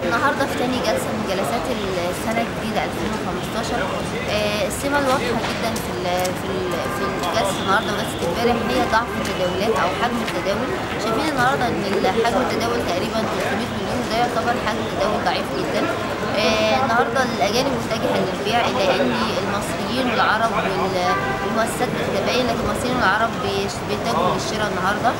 النهارده في تاني جلسه من جلسات السنه الجديده 2015. السمه الواضحه جدا في الجلسه النهارده وجلسه امبارح هي ضعف التداولات او حجم التداول. شايفين النهارده ان حجم التداول تقريبا 300 مليون، وده يعتبر حجم تداول ضعيف جدا. النهارده الاجانب متجهه للبيع، الا ان المصريين والعرب والمؤسسات بتتبين، لكن المصريين والعرب بيتجهوا للشراء النهارده.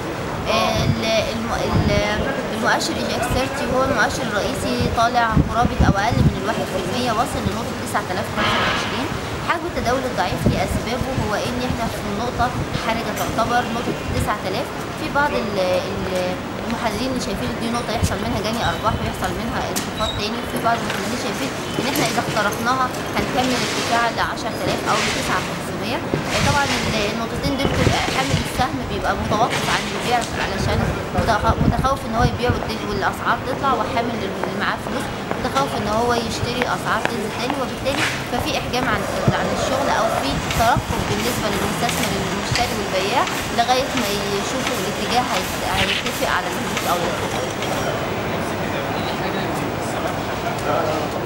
المؤشر ايجاكس 30 هو المؤشر الرئيسي، طالع قرابه او اقل من 1%، وصل لنقطه 9025. حجم التداول الضعيف لاسبابه هو ان احنا في نقطه حرجه تعتبر نقطه 9000. في بعض المحللين اللي شايفين دي نقطه يحصل منها جني ارباح ويحصل منها انخفاض تاني، وفي بعض المحللين شايفين ان احنا اذا اخترقناها هنكمل ارتفاع ل 10000 او ل 9500. طبعا النقطتين دول حامل السهم بيبقى متوقف عن البيع علشان متخوف ان هو يبيع والاسعار تطلع، وحامل اللي معاه فلوس متخوف ان هو يشتري الاسعار تنزل تاني، وبالتالي ففي احجام عن الشغل او في ترقب بالنسبه للمستثمر المشتري والبياع لغايه ما يشوفوا الاتجاه هيتفق على الهبوط او الارتفاع.